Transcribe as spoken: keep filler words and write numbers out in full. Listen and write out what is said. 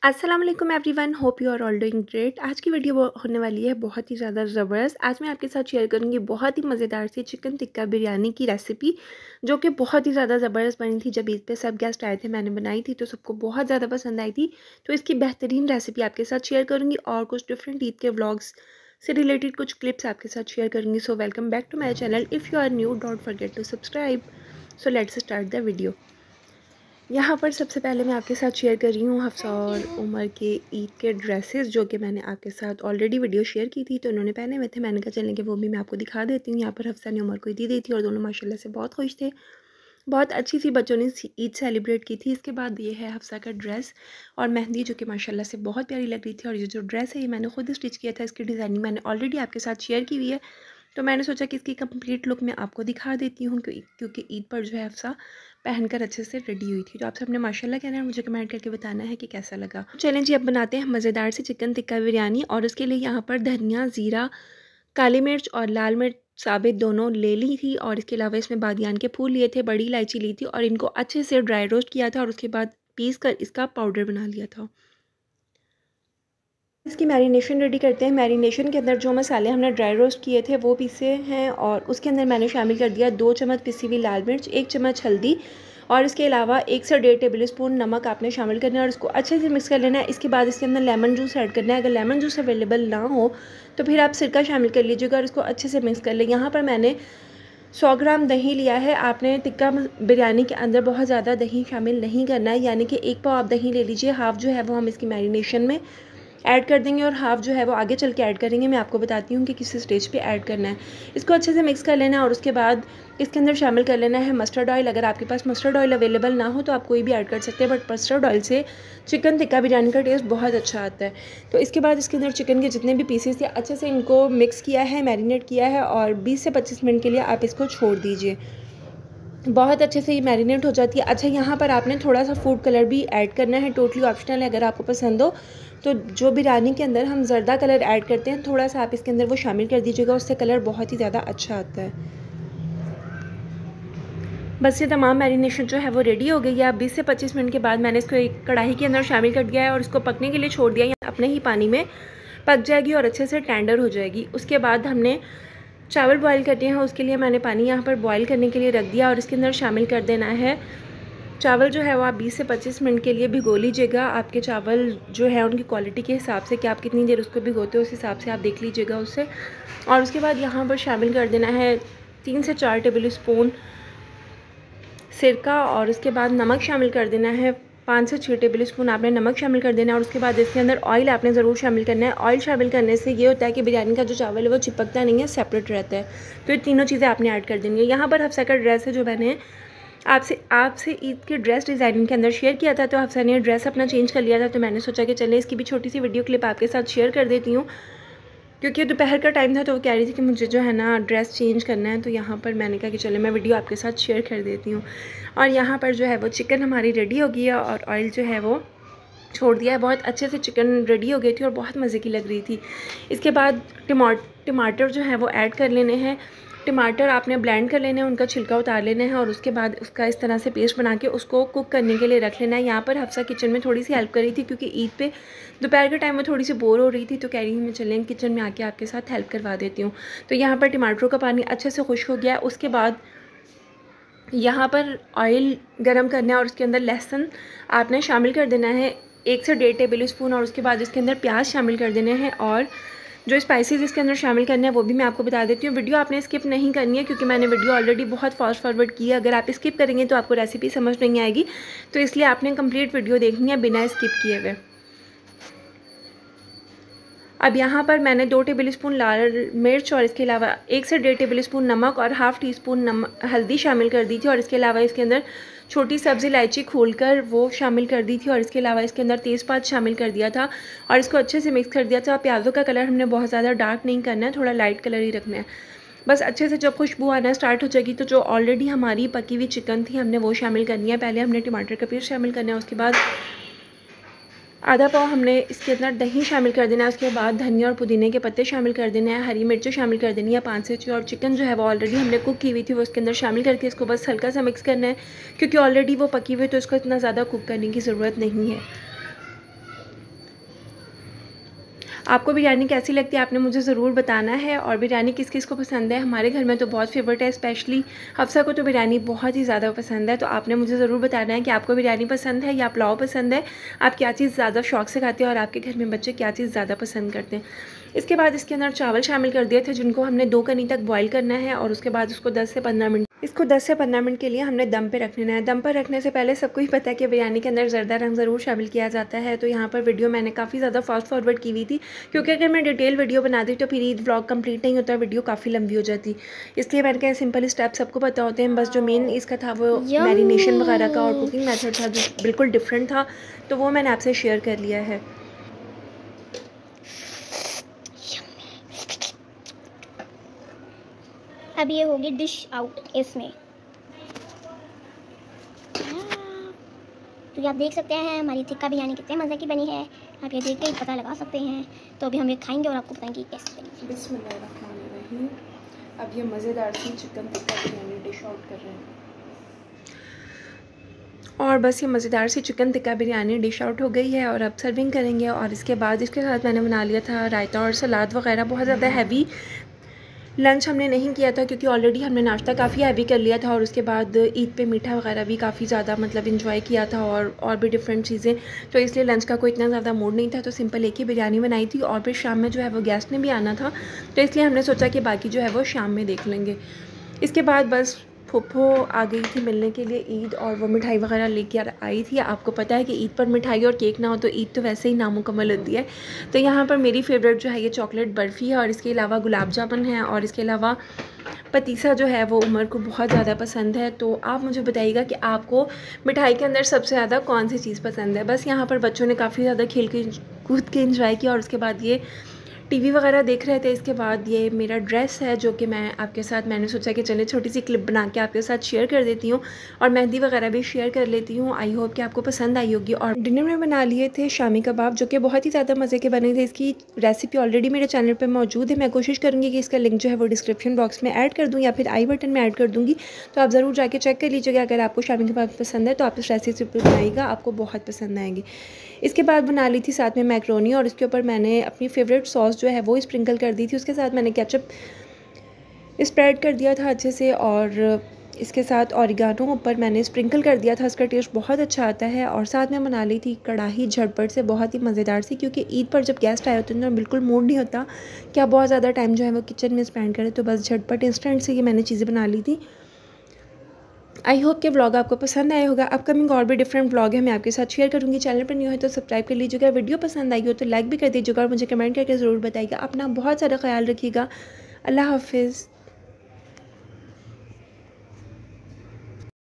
अस्सलाम वालेकुम everyone, hope you are all doing great. आज की वीडियो वो होने वाली है बहुत ही ज़्यादा ज़बरदस्त। आज मैं आपके साथ शेयर करूंगी बहुत ही मज़ेदार सी चिकन टिक्का बिरयानी की रेसिपी, जो कि बहुत ही ज़्यादा ज़बरदस्त बनी थी। जब ईद पे सब गेस्ट आए थे, मैंने बनाई थी तो सबको बहुत ज़्यादा पसंद आई थी। तो इसकी बेहतरीन रेसिपी आपके साथ शेयर करूँगी और कुछ डिफरेंट ईद के व्लॉग्स से रिलेटेड कुछ क्लिप्स आपके साथ शेयर करूँगी। So welcome back to my channel. If you are new, don't forget to subscribe. So let's start the video. यहाँ पर सबसे पहले मैं आपके साथ शेयर कर रही हूँ हफ्सा और उमर के ईद के ड्रेसेस, जो कि मैंने आपके साथ ऑलरेडी वीडियो शेयर की थी। तो उन्होंने पहने हुए थे, मैंने कहा चलेंगे वो भी मैं आपको दिखा देती हूँ। यहाँ पर हफ्सा ने उमर को दी दी थी और दोनों माशाल्लाह से बहुत खुश थे। बहुत अच्छी सी बच्चों ने ईद सेलिब्रेट की थी। इसके बाद ये है हफ्सा का ड्रेस और मेहंदी, जो कि माशाल्लाह से बहुत प्यारी लग रही थी। और ये जो ड्रेस है ये मैंने खुद स्टिच किया था। इसकी डिज़ाइनिंग मैंने ऑलरेडी आपके साथ शेयर की हुई है, तो मैंने सोचा कि इसकी कंप्लीट लुक मैं आपको दिखा देती हूँ, क्योंकि ईद पर जो है हफ्सा पहनकर अच्छे से रेडी हुई थी। तो आप सबने माशाल्लाह कहना है, मुझे कमेंट करके बताना है कि कैसा लगा। चलें जी, अब बनाते हैं मज़ेदार सी चिकन टिक्का बिरयानी। और उसके लिए यहाँ पर धनिया, ज़ीरा, काली मिर्च और लाल मिर्च साबित दोनों ले ली थी। और इसके अलावा इसमें बादियान के फूल लिए थे, बड़ी इलायची ली थी और इनको अच्छे से ड्राई रोस्ट किया था और उसके बाद पीस कर इसका पाउडर बना लिया था। इसकी मैरिनेशन रेडी करते हैं। मैरिनेशन के अंदर जो मसाले हमने ड्राई रोस्ट किए थे वो पीसे हैं और उसके अंदर मैंने शामिल कर दिया दो चम्मच पिसी हुई लाल मिर्च, एक चम्मच हल्दी और इसके अलावा एक से डेढ़ टेबल स्पून नमक आपने शामिल करना है और इसको अच्छे से मिक्स कर लेना है। इसके बाद इसके अंदर लेमन जूस ऐड करना है। अगर लेमन जूस अवेलेबल ना हो तो फिर आप सिरका शामिल कर लीजिएगा और इसको अच्छे से मिक्स कर लें। यहाँ पर मैंने सौ ग्राम दही लिया है। आपने टिक्का बिरयानी के अंदर बहुत ज़्यादा दही शामिल नहीं करना है, यानी कि एक पाव आप दही ले लीजिए। हाफ़ जो है वो हम इसकी मैरिनेशन में ऐड कर देंगे और हाफ़ जो है वो आगे चल के ऐड करेंगे। मैं आपको बताती हूँ कि किस स्टेज पे ऐड करना है। इसको अच्छे से मिक्स कर लेना है और उसके बाद इसके अंदर शामिल कर लेना है मस्टर्ड ऑयल। अगर आपके पास मस्टर्ड ऑयल अवेलेबल ना हो तो आप कोई भी ऐड कर सकते हैं, बट मस्टर्ड ऑयल से चिकन टिक्का बिरयानी का टेस्ट बहुत अच्छा आता है। तो इसके बाद इसके अंदर चिकन के जितने भी पीसेस थे अच्छे से इनको मिक्स किया है, मैरिनेट किया है और बीस से पच्चीस मिनट के लिए आप इसको छोड़ दीजिए। बहुत अच्छे से ये मैरिनेट हो जाती है। अच्छा, यहाँ पर आपने थोड़ा सा फूड कलर भी ऐड करना है, टोटली ऑप्शनल है। अगर आपको पसंद हो तो जो बिरयानी के अंदर हम जर्दा कलर ऐड करते हैं, थोड़ा सा आप इसके अंदर वो शामिल कर दीजिएगा, उससे कलर बहुत ही ज़्यादा अच्छा आता है। बस ये तमाम मैरिनेशन जो है वो रेडी हो गई है। अब बीस से पच्चीस मिनट के बाद मैंने इसको एक कढ़ाई के अंदर शामिल कर दिया है और इसको पकने के लिए छोड़ दिया। या अपने ही पानी में पक जाएगी और अच्छे से टेंडर हो जाएगी। उसके बाद हमने चावल बॉईल करते हैं, उसके लिए मैंने पानी यहाँ पर बॉईल करने के लिए रख दिया और इसके अंदर शामिल कर देना है चावल। जो है वो आप बीस से पच्चीस मिनट के लिए भिगो लीजिएगा। आपके चावल जो है उनकी क्वालिटी के हिसाब से कि आप कितनी देर उसको भिगोते हो, उस हिसाब से आप देख लीजिएगा उससे। और उसके बाद यहाँ पर शामिल कर देना है तीन से चार टेबल स्पून सिरका और उसके बाद नमक शामिल कर देना है पाँच से छः टेबल स्पून आपने नमक शामिल कर देना है। और उसके बाद इसके अंदर ऑयल आपने ज़रूर शामिल करना है। ऑयल शामिल करने से ये होता है कि बिरयानी का जो चावल है वो चिपकता नहीं है, सेपरेट रहता है। तो ये तीनों चीज़ें आपने ऐड कर देनी है। यहाँ पर हफ्सा का ड्रेस है जो मैंने आपसे आपसे ईद के ड्रेस डिज़ाइनिंग के अंदर शेयर किया था, तो हफ्सा ने ड्रेस अपना चेंज कर लिया था। तो मैंने सोचा कि चले इसकी भी छोटी सी वीडियो क्लिप आपके साथ शेयर कर देती हूँ, क्योंकि दोपहर का टाइम था तो वो कह रही थी कि मुझे जो है ना ड्रेस चेंज करना है। तो यहाँ पर मैंने कहा कि चले मैं वीडियो आपके साथ शेयर कर देती हूँ। और यहाँ पर जो है वो चिकन हमारी रेडी हो गई है और ऑयल जो है वो छोड़ दिया है। बहुत अच्छे से चिकन रेडी हो गई थी और बहुत मज़े की लग रही थी। इसके बाद टमाटर जो है वो ऐड कर लेने हैं। टमाटर आपने ब्लेंड कर लेने हैं, उनका छिलका उतार लेना है और उसके बाद उसका इस तरह से पेस्ट बना के उसको कुक करने के लिए रख लेना है। यहाँ पर हफ्सा किचन में थोड़ी सी हेल्प कर रही थी, क्योंकि ईद पे दोपहर के टाइम में थोड़ी सी बोर हो रही थी, तो कह रही मैं चलें किचन में आके आपके साथ हेल्प करवा देती हूँ। तो यहाँ पर टमाटरों का पानी अच्छे से खुश्क हो गया। उसके बाद यहाँ पर ऑयल गरम करना है और उसके अंदर लहसुन आपने शामिल कर देना है एक से डेढ़ टेबल स्पून और उसके बाद इसके अंदर प्याज शामिल कर देने हैं। और जो स्पाइसेस इसके अंदर शामिल करने हैं वो भी मैं आपको बता देती हूँ। वीडियो आपने स्किप नहीं करनी है, क्योंकि मैंने वीडियो ऑलरेडी बहुत फास्ट फॉरवर्ड की है। अगर आप स्किप करेंगे तो आपको रेसिपी समझ नहीं आएगी, तो इसलिए आपने कंप्लीट वीडियो देखनी है बिना स्किप किए हुए। अब यहाँ पर मैंने दो टेबल स्पून लाल मिर्च और इसके अलावा एक से डेढ़ टेबल स्पून नमक और हाफ़ टी स्पून नमक हल्दी शामिल कर दी थी। और इसके अलावा इसके अंदर छोटी सब्ज़ी इलायची खोलकर वो शामिल कर दी थी और इसके अलावा इसके अंदर तेज़पात शामिल कर दिया था और इसको अच्छे से मिक्स कर दिया था। प्याज़ों का कलर हमने बहुत ज़्यादा डार्क नहीं करना है, थोड़ा लाइट कलर ही रखना है। बस अच्छे से जब खुशबू आना स्टार्ट हो जाएगी तो जो ऑलरेडी हमारी पकी हुई चिकन थी हमने वो शामिल करनी है। पहले हमने टमाटर का पेस्ट शामिल करना है, उसके बाद आधा पाव हमने इसके अंदर दही शामिल कर देना है। उसके बाद धनिया और पुदीने के पत्ते शामिल कर देने हैं, हरी मिर्चें शामिल कर देनी है पाँच से छः। और चिकन जो है वो ऑलरेडी हमने कुक की हुई थी वो इसके अंदर शामिल करके इसको बस हल्का सा मिक्स करना है, क्योंकि ऑलरेडी वो पकी हुई तो इसको इतना ज़्यादा कुक करने की ज़रूरत नहीं है। आपको बिरयानी कैसी लगती है आपने मुझे ज़रूर बताना है। और बिरयानी किस किस को पसंद है, हमारे घर में तो बहुत फेवरेट है, स्पेशली हफ्सा को तो बिरयानी बहुत ही ज़्यादा पसंद है। तो आपने मुझे ज़रूर बताना है कि आपको बिरयानी पसंद है या पुलाव पसंद है, आप क्या चीज़ ज़्यादा शौक़ से खाते हैं और आपके घर में बच्चे क्या चीज़ ज़्यादा पसंद करते हैं। इसके बाद इसके अंदर चावल शामिल कर दिए थे जिनको हमने दो कनी तक बॉईल करना है और उसके बाद उसको दस से पंद्रह मिनट इसको दस से पंद्रह मिनट के लिए हमने दम पे रखना है। दम पर रखने से पहले सबको ही पता है कि बिरयानी के अंदर ज़रदा रंग ज़रूर शामिल किया जाता है। तो यहाँ पर वीडियो मैंने काफ़ी ज़्यादा फास्ट फॉरवर्ड की हुई थी, क्योंकि अगर मैं डिटेल वीडियो बना दी तो फिर ईद व्लॉग कंप्लीट नहीं होता, वीडियो काफ़ी लंबी हो जाती। इसलिए मैंने कहा सिंपल स्टेप सबको पता होते हैं, बस जो मेन इसका था वो मैरिनेशन वगैरह का और कुकिंग मेथड था जो बिल्कुल डिफरेंट था, तो वो मैंने आपसे शेयर कर लिया है। अब ये होगी डिश आउट इसमें। तो आप देख सकते हैं हमारी टिक्का बिरयानी कितने मज़े की बनी है, आप ये देख के ही पता लगा सकते हैं। तो अभी हम ये खाएंगे और आपको बताएंगे कैसे बनी। बिस्मिल्लाहिर्रहमानिर्रहीम। अब ये मज़ेदार सी chicken tikka biryani dish out कर रहे हैं और बस ये मज़ेदार सी chicken tikka biryani dish out हो गई है और अब सर्विंग करेंगे। और इसके बाद इसके साथ मैंने बना लिया था रायता और सलाद वगैरह। बहुत ज़्यादा हैवी लंच हमने नहीं किया था क्योंकि ऑलरेडी हमने नाश्ता काफ़ी हैवी कर लिया था और उसके बाद ईद पे मीठा वगैरह भी काफ़ी ज़्यादा मतलब इंजॉय किया था और और भी डिफरेंट चीज़ें, तो इसलिए लंच का कोई इतना ज़्यादा मूड नहीं था। तो सिंपल एक ही बिरयानी बनाई थी और फिर शाम में जो है वो गेस्ट ने भी आना था, तो इसलिए हमने सोचा कि बाकी जो है वो शाम में देख लेंगे। इसके बाद बस फूफो आ गई थी मिलने के लिए ईद, और वो मिठाई वगैरह लेके आई थी। आपको पता है कि ईद पर मिठाई और केक ना हो तो ईद तो वैसे ही नामुकम्मल होती है। तो यहाँ पर मेरी फेवरेट जो है ये चॉकलेट बर्फ़ी है और इसके अलावा गुलाब जामुन है और इसके अलावा पतीसा जो है वो उमर को बहुत ज़्यादा पसंद है। तो आप मुझे बताइएगा कि आपको मिठाई के अंदर सबसे ज़्यादा कौन सी चीज़ पसंद है। बस यहाँ पर बच्चों ने काफ़ी ज़्यादा खेल के कूद के इंजॉय किया और उसके बाद ये टीवी वगैरह देख रहे थे। इसके बाद ये मेरा ड्रेस है जो कि मैं आपके साथ मैंने सोचा कि चलिए छोटी सी क्लिप बना के आपके साथ शेयर कर देती हूँ और मेहंदी वगैरह भी शेयर कर लेती हूँ। आई होप कि आपको पसंद आई होगी। और डिनर में बना लिए थे शामी कबाब जो कि बहुत ही ज़्यादा मज़े के बने थे। इसकी रेसिपी ऑलरेडी मेरे चैनल पर मौजूद है, मैं कोशिश करूँगी कि इसका लिंक जो है वो डिस्क्रिप्शन बॉक्स में ऐड कर दूँ या फिर आई बटन में ऐड कर दूँगी, तो आप ज़रूर जाके चेक कर लीजिएगा। अगर आपको शामी कबाब पसंद है तो आप इस रेसिपी बनाइएगा, आपको बहुत पसंद आएंगी। इसके बाद बना ली थी साथ में मैक्रोनी और इसके ऊपर मैंने अपनी फेवरेट सॉस जो है वो स्प्रिंकल कर दी थी। उसके साथ मैंने केचप स्प्रेड कर दिया था अच्छे से और इसके साथ ऑरिगानो ऊपर मैंने स्प्रिंकल कर दिया था। इसका टेस्ट बहुत अच्छा आता है। और साथ में बना ली थी कढ़ाई झटपट से, बहुत ही मज़ेदार सी, क्योंकि ईद पर जब गेस्ट आए होते हैं तो बिल्कुल मूड नहीं होता कि आप बहुत ज़्यादा टाइम जो है वो किचन में स्पेंड करें, तो बस झटपट इंस्टेंट से ये मैंने चीज़ें बना ली थी। आई होप कि व्लॉग आपको पसंद आया होगा। अपकमिंग और भी डिफरेंट व्लॉग है मैं आपके साथ शेयर करूँगी। चैनल पर न्यू है तो सब्सक्राइब कर लीजिएगा। वीडियो पसंद आई हो तो लाइक भी कर दीजिएगा और मुझे कमेंट करके ज़रूर बताइएगा। अपना बहुत सारा ख्याल रखिएगा। अल्लाह हाफिज़।